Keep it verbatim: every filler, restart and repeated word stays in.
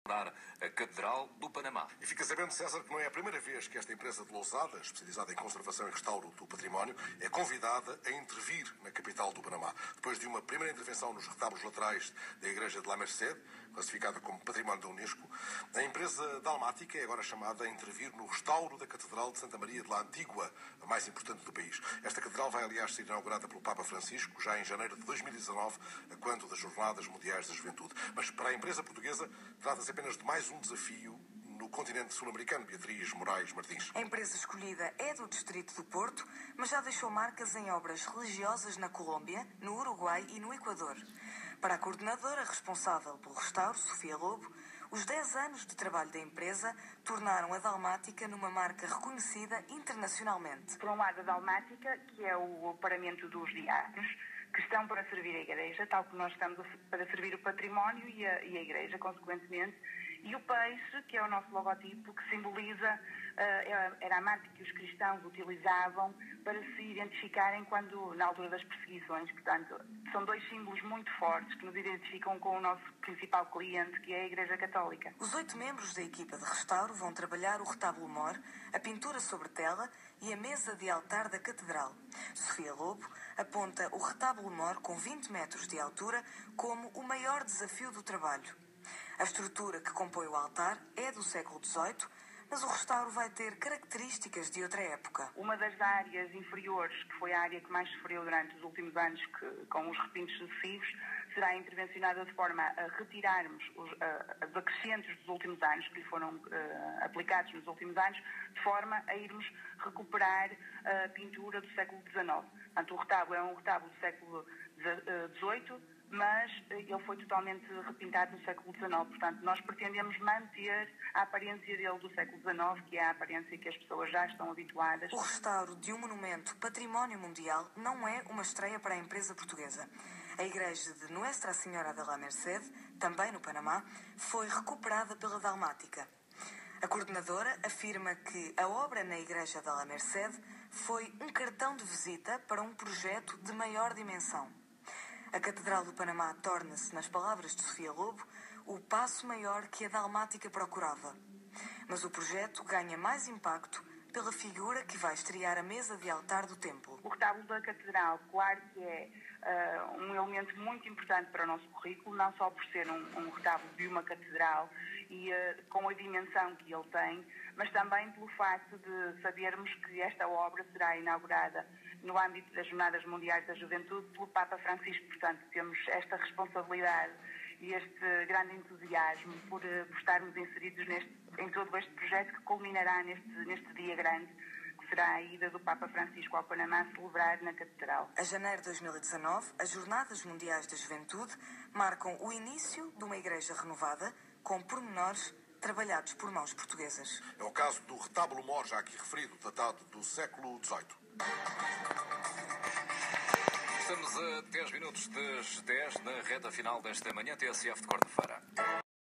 a Catedral do Panamá. E fica sabendo, César, que não é a primeira vez que esta empresa de Lousada, especializada em conservação e restauro do património, é convidada a intervir na capital do Panamá. Depois de uma primeira intervenção nos retábulos laterais da Igreja de La Merced, classificada como Património da Unesco, a empresa dalmática é agora chamada a intervir no restauro da Catedral de Santa Maria de la Antigua, a mais importante do país. Esta catedral vai, aliás, ser inaugurada pelo Papa Francisco, já em janeiro de dois mil e dezanove, a quando das Jornadas Mundiais da Juventude. Mas para a empresa portuguesa, trata-se apenas de mais um desafio no continente sul-americano. Beatriz Moraes Martins. A empresa escolhida é do Distrito do Porto, mas já deixou marcas em obras religiosas na Colômbia, no Uruguai e no Equador. Para a coordenadora responsável pelo restauro, Sofia Lobo, os dez anos de trabalho da empresa tornaram a Dalmática numa marca reconhecida internacionalmente. Por um lado, a Dalmática, que é o paramento dos diáconos, que estão para servir a Igreja, tal como nós estamos para servir o património e a, e a Igreja, consequentemente, e o peixe, que é o nosso logotipo, que simboliza, uh, era a marca que os cristãos utilizavam para se identificarem quando, na altura das perseguições. Portanto, são dois símbolos muito fortes que nos identificam com o nosso principal cliente, que é a Igreja Católica. Os oito membros da equipa de restauro vão trabalhar o retábulo-mor, a pintura sobre tela e a mesa de altar da Catedral. Sofia Lobo aponta o retábulo-mor com vinte metros de altura como o maior desafio do trabalho. A estrutura que compõe o altar é do século dezoito, mas o restauro vai ter características de outra época. Uma das áreas inferiores, que foi a área que mais sofreu durante os últimos anos que, com os repintos sucessivos, será intervencionada de forma a retirarmos os uh, os acrescentos dos últimos anos, que lhe foram uh, aplicados nos últimos anos, de forma a irmos recuperar a pintura do século dezenove. Portanto, o retábulo é um retábulo do século dezoito, mas ele foi totalmente repintado no século dezenove. Portanto, nós pretendemos manter a aparência dele do século dezenove, que é a aparência que as pessoas já estão habituadas. O restauro de um monumento património mundial não é uma estreia para a empresa portuguesa. A igreja de Nuestra Senhora de la Merced, também no Panamá, foi recuperada pela Dalmática. A coordenadora afirma que a obra na igreja de la Merced foi um cartão de visita para um projeto de maior dimensão. A Catedral do Panamá torna-se, nas palavras de Sofia Lobo, o passo maior que a Dalmática procurava. Mas o projeto ganha mais impacto pela figura que vai estrear a mesa de altar do templo. O retábulo da Catedral, claro que é uh, um elemento muito importante para o nosso currículo, não só por ser um, um retábulo de uma catedral e uh, com a dimensão que ele tem, mas também pelo facto de sabermos que esta obra será inaugurada no âmbito das Jornadas Mundiais da Juventude pelo Papa Francisco. Portanto, temos esta responsabilidade e este grande entusiasmo por, por estarmos inseridos neste, em todo este projeto que culminará neste, neste dia grande, que será a ida do Papa Francisco ao Panamá a celebrar na Catedral. A janeiro de dois mil e dezanove, as Jornadas Mundiais da Juventude marcam o início de uma igreja renovada, com pormenores trabalhados por mãos portuguesas. É o caso do retábulo-mor, já aqui referido, datado do século dezoito. Estamos a dez minutos das dez na reta final desta manhã, T S F de quarta-feira.